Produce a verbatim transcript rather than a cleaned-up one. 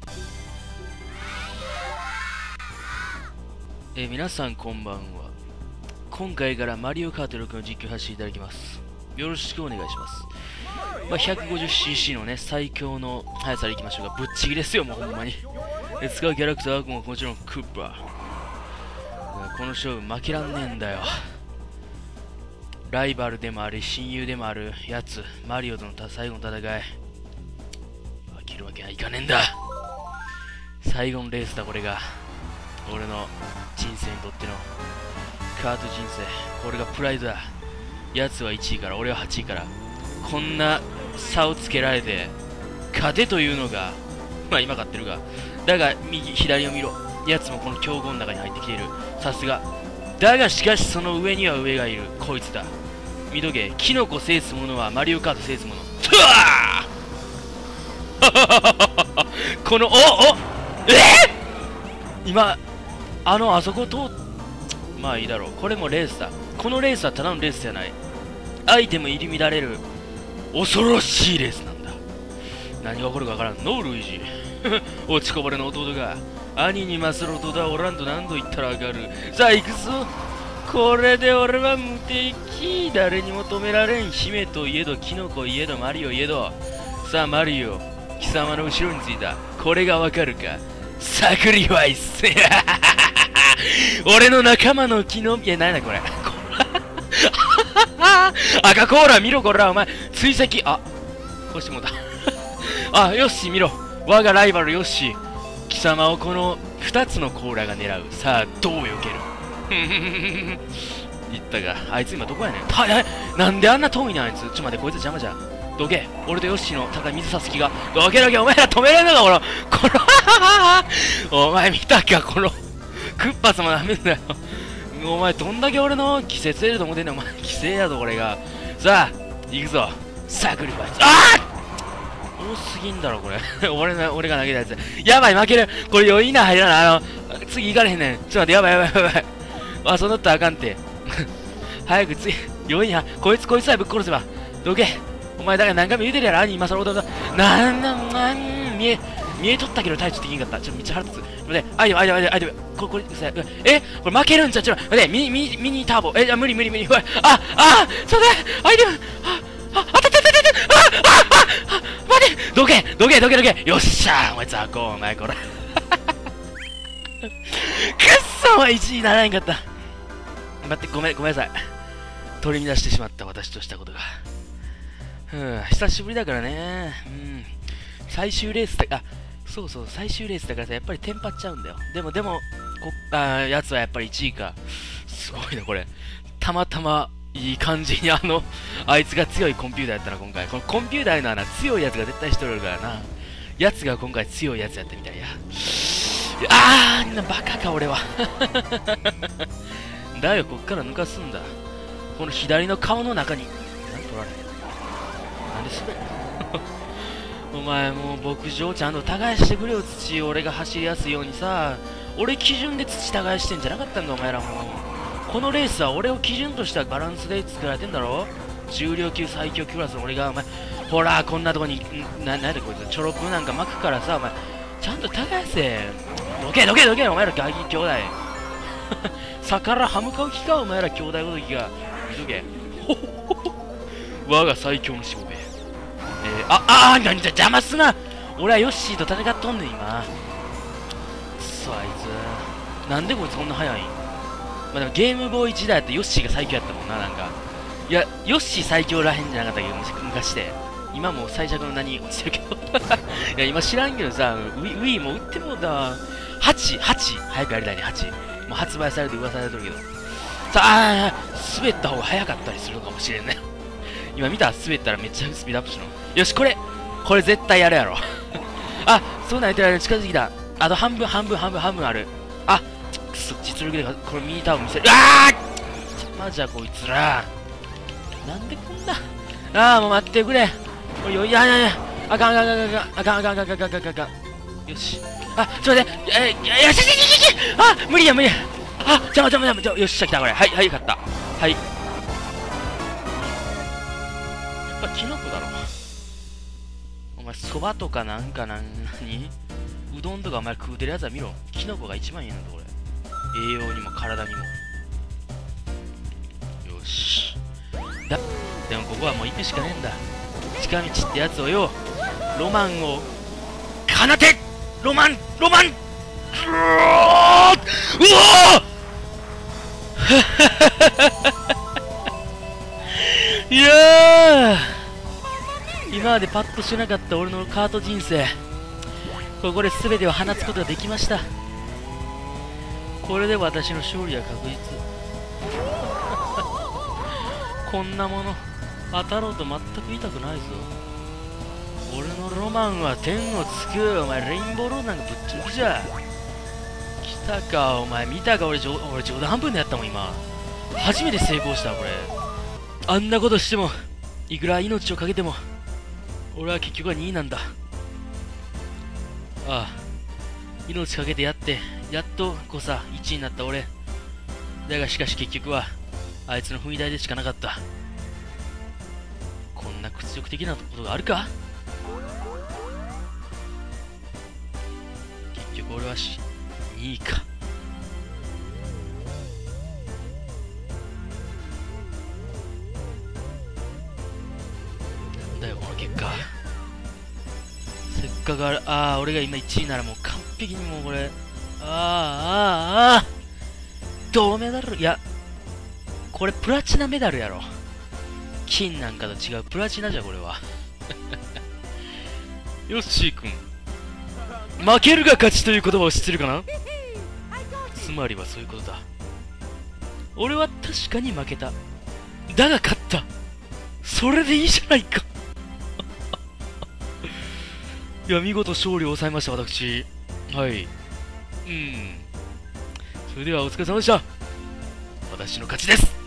えー、皆さんこんばんは。今回からマリオカートろくの実況させていただきます。よろしくお願いします。まあ、ひゃくごじゅっシーシー のね、最強の速さでいきましょうが、ぶっちぎりですよ、もうほんまに。で使うキャラクターはももちろんクッパー。この勝負負けらんねえんだよ。ライバルでもあり、親友でもあるやつ、マリオとの最後の戦い。負けるわけはいかねえんだ。最後のレースだ、これが。俺の人生にとってのカート人生。これがプライドだ。奴はいちいから俺ははちいから、こんな差をつけられて勝てというのが、まあ今勝ってるが、だが右左を見ろ。奴もこの強豪の中に入ってきている。さすがだが、しかしその上には上がいる。こいつだ。見とけ。キノコ制す者はマリオカート制す者。トゥワーこのおおえー、今あのあそこ通っまあいいだろう。これもレースだ。このレースはただのレースじゃない。アイテム入り乱れる恐ろしいレースなんだ。何が起こるかわからんのルイージ落ちこぼれの弟が兄に勝る弟はおらんと何度言ったら上がる。さあ行くぞ。これで俺は無敵。誰にも止められん。姫といえどキノコいえどマリオいえど。さあマリオ、貴様の後ろについた。これがわかるか。サクリファイス俺の仲間の木の、いや、なんだこれ赤コーラ見ろ、こら、お前追跡、あ、こうしてもうたあ、よし見ろ、我がライバルヨッシー、貴様をこのふたつのコーラが狙う。さあどう避ける言ったが、あいつ今どこやねん。はいはい、なんであんな遠いねんあいつ。ちょっと待って、こいつ邪魔じゃん。どけ。俺とヨッシーの高い水差す気が。どけどけ、お前ら止めれんのか、このこのお前見たか、このクッパ様ダメだよお前どんだけ俺の季節得ると思ってんねん。お前規制やぞこれが。さあ行くぞ。サクリファイス。ああ多すぎんだろこれ俺の俺が投げたやつ。やばい負ける。これ余韻な入らない。あの次行かれへんねん。ちょっと待って、やばいやばいやばいあ、そんなったらあかんて早く次余韻はこいつこいつさえぶっ殺せば。どけ。お前だから何回も言うてるやろ。兄今更弟なんなんなん見え見えとったけどタイチできんかった。ちょっとめっちゃ腹立つ。待って、アイテムアイテムアイテムアイテム。これこれさ、えこれ負けるんちゃう。ちょっと待って、ミニミニミニターボ。えあ無理無理無理。これああそうだアイテム。あああたたたたたあああ待ってどけどけどけどけ。よっしゃお前ザコお前これくっそお前いちいにならんかった。待ってごめんごめんなさい。取り乱してしまった私としたことが。うん、久しぶりだからね。うん。最終レースで、あ、そうそう、最終レースだからさ、やっぱりテンパっちゃうんだよ。でも、でも、こあやつはやっぱりいちいか。すごいな、これ。たまたま、いい感じに、あの、あいつが強いコンピューターやったな、今回。このコンピューターのはな、強いやつが絶対一人おるからな。やつが今回強いやつやったみたいや。あー、みんなバカか、俺は。だよ、こっから抜かすんだ。この左の顔の中に。何取られんなんで滑るお前もう牧場ちゃんと耕してくれよ。土俺が走りやすいようにさ。俺基準で土耕してんじゃなかったんだお前らも。このレースは俺を基準としたバランスで作られてんだろ。重量級最強クラスの俺がお前ほらこんなとこにな、なんでこいつチョロプなんか巻くからさ。お前ちゃんと耕せ。どけどけどけお前らガキ兄弟逆ら歯向かう気かお前ら兄弟ごときが。見とけ我が最強のしもべ。えー、あ、あー、なんじゃ邪魔すな。俺はヨッシーと戦っとんねん今。くそあいつなんでこいつこんな速いん。まあでもゲームボーイ時代ってヨッシーが最強やったもんな。なんかいやヨッシー最強らへんじゃなかったけど昔で。今もう最弱の名に落ちてるけどいや今知らんけどさ、ウィ、ウィーも売ってもうたわ。はち、はち早くやりたいね。はちもう発売されて噂されてるけどさあ、滑った方が早かったりするかもしれんね今見た滑ったらめっちゃスピードアップしの。よしこれこれ絶対やるやろあ、そうなんやってる間に近づいてきた。あと半分半分半分半分ある。あくそ実力でこれミニターボ見せる。ああマジやこいつら。なんでこんなああもう待ってくれ。おいおいやいやいやあかんあかんあかんあかんあかんあかんあかんあかんあかんあかん。よしあちょっと待ってえいやいやしししししあ無理や無理や。あ邪魔邪魔邪魔。よっしゃ来たこれ。はいはい勝った。はいやっぱキノコだろお前。そばとかなんかなんにうどんとかお前食うてるやつは見ろ。キノコが一番いいのだこれ。栄養にも体にも。よし。だでもここはもう行くしかねえんだ。近道ってやつをよ、ロマンを奏て、ロマンロマンうわいやー、今までパッとしなかった俺のカート人生、ここで全てを放つことができました。これで私の勝利は確実。こんなもの当たろうと全く痛くないぞ。俺のロマンは天をつく。お前レインボーロードなんかぶっちゃけじゃ。来たかお前、見たか。俺冗俺冗談半分でやったもん今。初めて成功したこれ。あんなことしても、いくら命をかけても俺は結局はにいなんだ。ああ、命かけてやってやっとこさいちいになった俺だが、しかし結局はあいつの踏み台でしかなかった。こんな屈辱的なことがあるか。結局俺はしにいか。なんだよこの結果。せっかくある、ああ俺が今いちいならもう完璧にもうこれ、ああああああ銅メダル、いやこれプラチナメダルやろ。金なんかと違うプラチナじゃこれは。ヨッシー君、負けるが勝ちという言葉を知ってるかな。つまりはそういうことだ。俺は確かに負けた。だが勝った。それでいいじゃないか。いや、見事勝利を収めました私。はい。うん。それではお疲れ様でした。私の勝ちです。